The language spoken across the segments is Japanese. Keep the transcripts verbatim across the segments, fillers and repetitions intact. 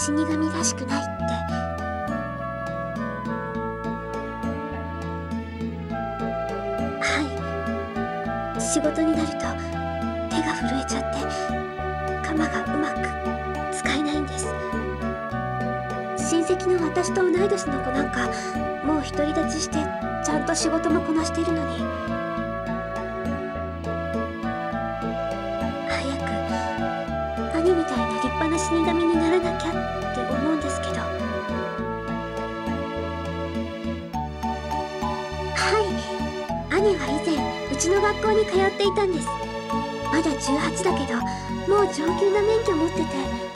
死神らしくないって。はい、仕事になると手が震えちゃって鎌がうまく使えないんです。親戚の私と同い年の子なんかもう独り立ちしてちゃんと仕事もこなしているのに、早く兄みたいな立派な死神にならなきゃって思うんですけど。はい、兄は以前うちの学校に通っていたんです。まだじゅうはちだけどもう上級な免許持ってて。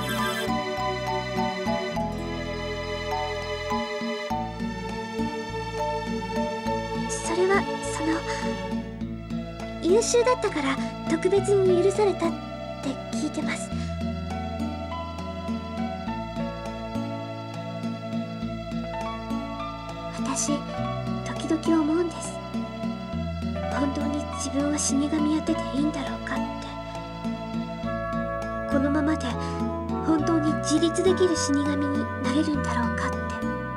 それはその優秀だったから特別に許されたって聞いてます。私時々思うんです。本当に自分は死神やってていいんだろうかって。このままで本当に自立できる死神になれるんだろうかって。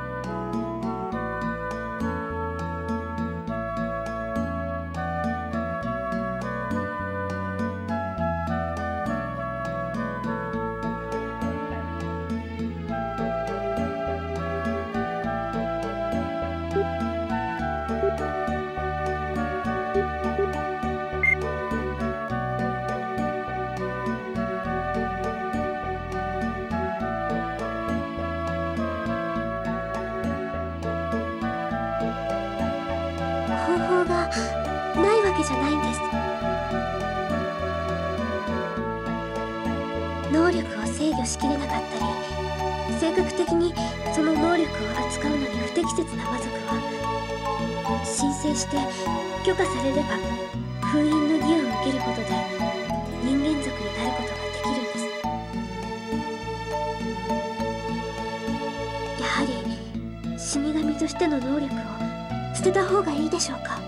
方法がないわけじゃないんです。能力を制御しきれなかったり、性格的にその能力を扱うのに不適切な魔族は申請して許可されれば封印の儀を受けることで人間族になることができるんです。やはり死神としての能力を捨てた方がいいでしょうか。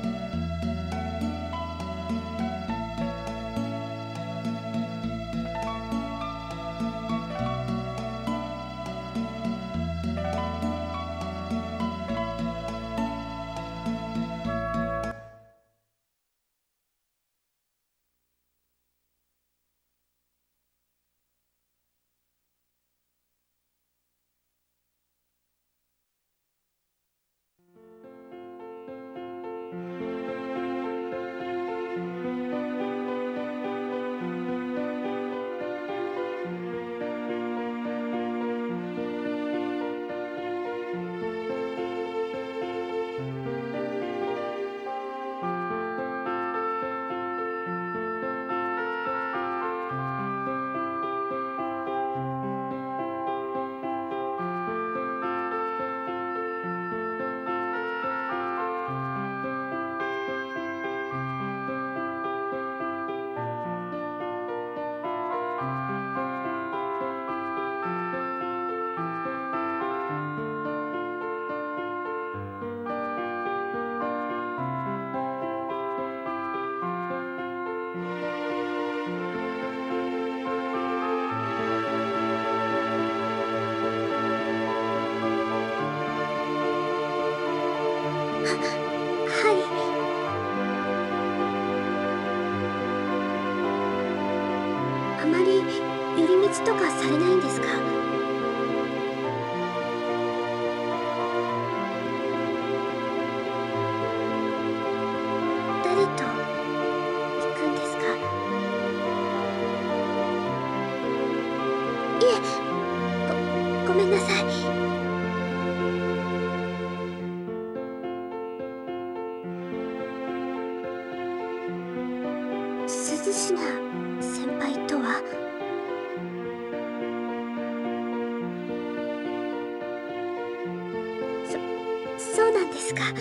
はい。あまり寄り道とかされないんですか？誰と行くんですか？いえ、ご、ごめんなさい。鈴品先輩とは？そ、そうなんですか。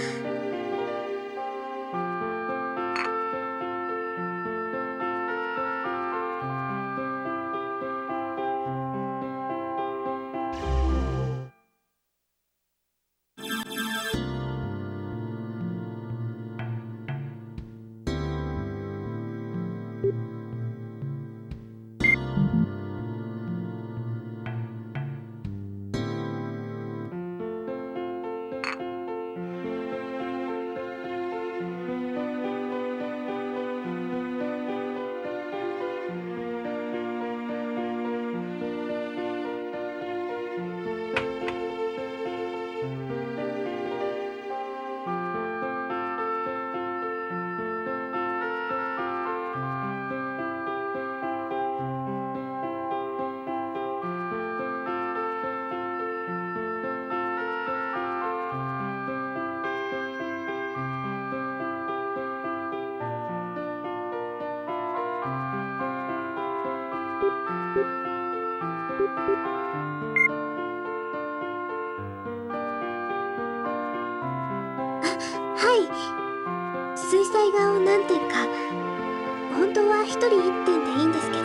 はい。水彩画を何点か。本当は一人一点でいいんですけど。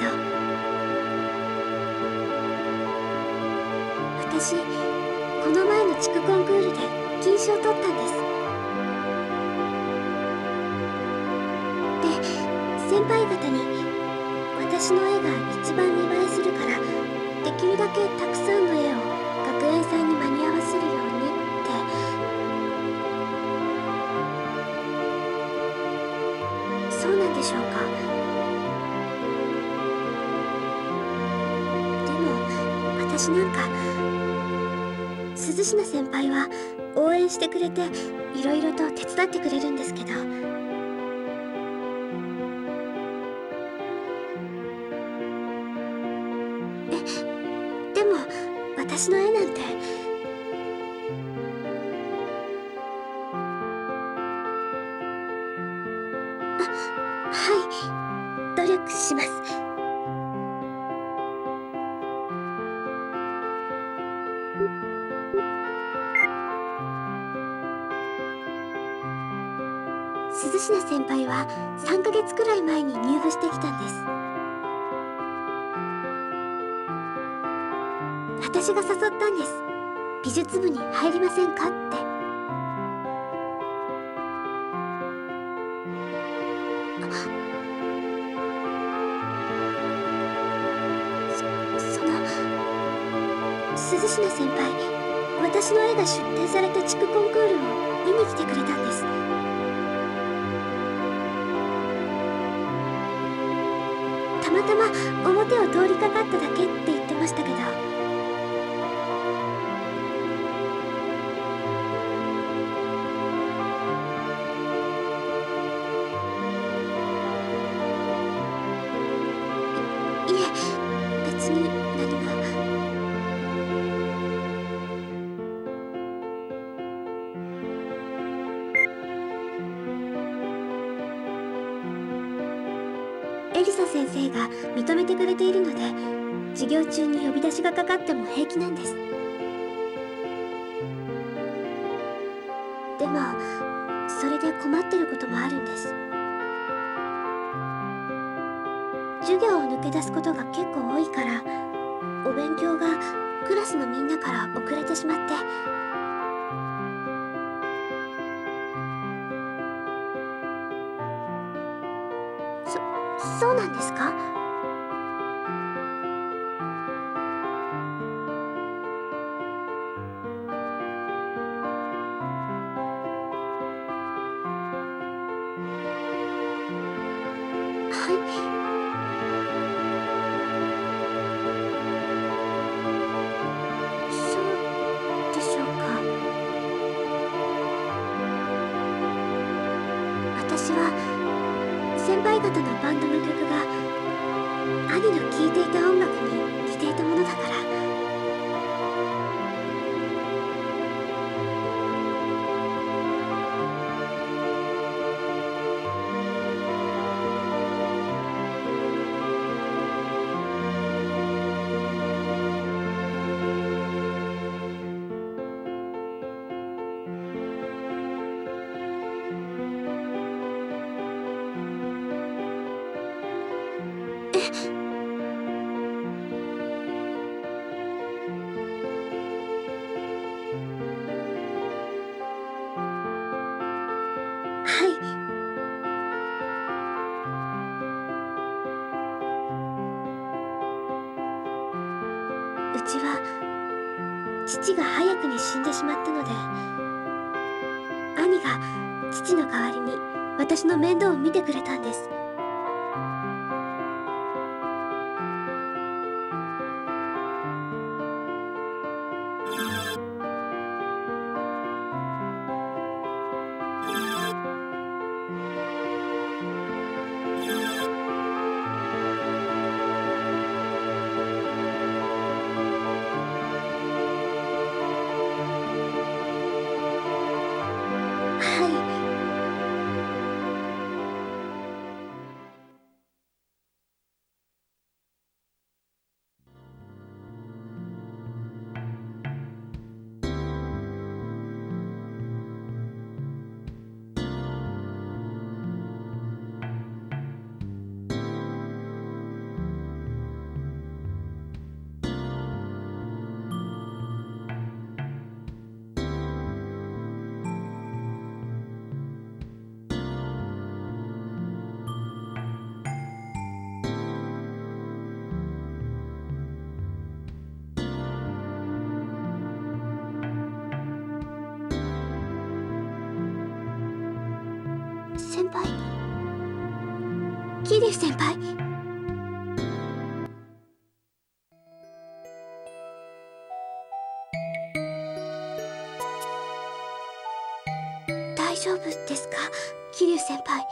私、この前の地区コンクールで金賞を取ったんです。で、先輩方に私の絵が一番見栄えするから、できるだけたくさんの絵を学園祭に間に合わせるようにって。そうなんでしょうか。でも私なんか、鈴科先輩は応援してくれていろいろと手伝ってくれるんですけど、えでも私の絵なんて。あ、はい、努力します。鈴科先輩はさんかげつくらい前に入部してきたんです。私が誘ったんです。美術部に入りませんかって。そ、その、鈴科先輩、私の絵が出展された地区コンクールを見に来てくれたんです。たまたま表を通りかかっただけって言ってましたけど。いえ、別に何も。エリサ先生が認めてくれているので、授業中に呼び出しがかかっても平気なんです。でもそれで困ってることもあるんです。授業を抜け出すことが結構多いから、お勉強がクラスのみんなから遅れてしまって。そ、そうなんですか？はい。そうでしょうか。私は先輩方のバンドの曲が兄の聴いていた音楽に似ていたものだから。はい。うちは父が早くに死んでしまったので、兄が父の代わりに私の面倒を見てくれたんです。は桐生先輩。大丈夫ですか、桐生先輩。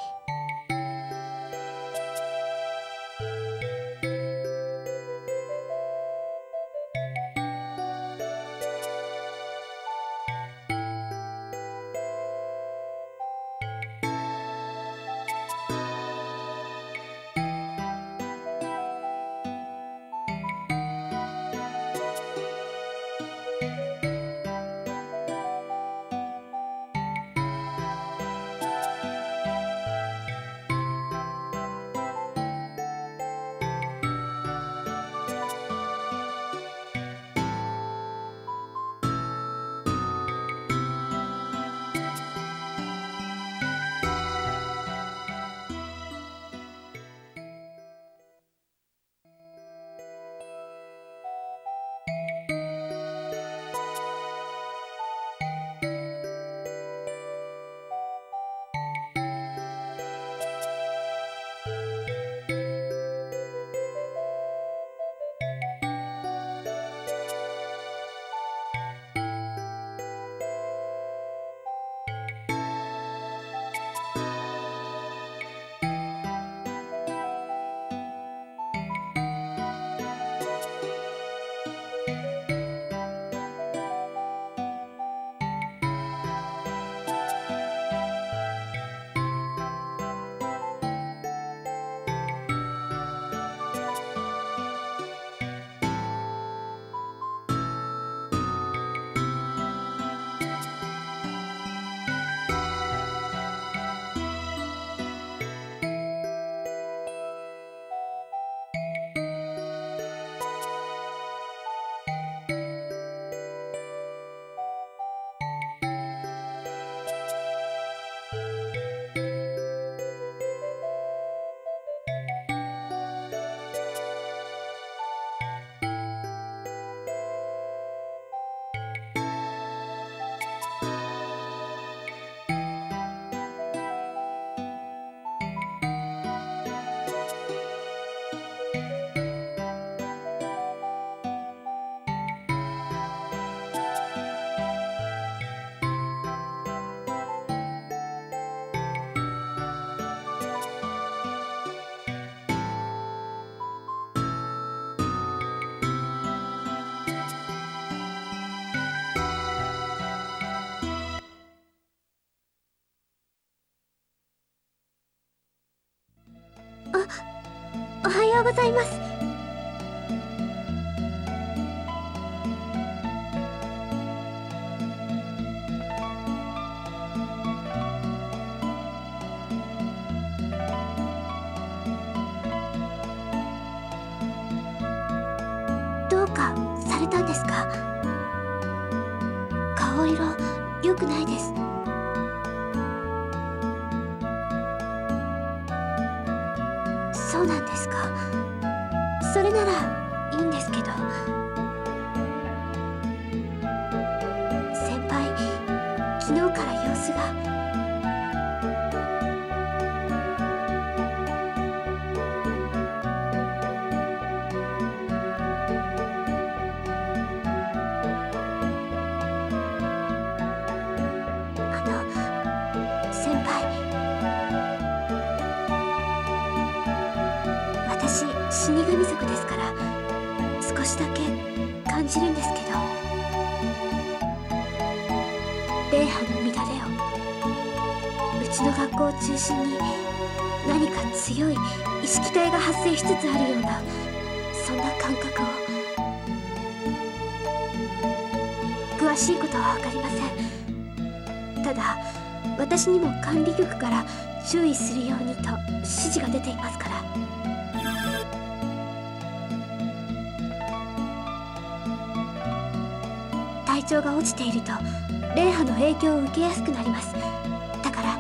おはようございます。どうかされたんですか？顔色良くないです。そうなんですか。それならいいんですけど。先輩、昨日から様子が。あの、先輩。私、死神族ですから少しだけ感じるんですけど、霊波の乱れを、うちの学校を中心に何か強い意識体が発生しつつあるような、そんな感覚を。詳しいことは分かりません。ただ私にも管理局から注意するようにと指示が出ていますから。体調が落ちていると霊波の影響を受けやすくなります。だから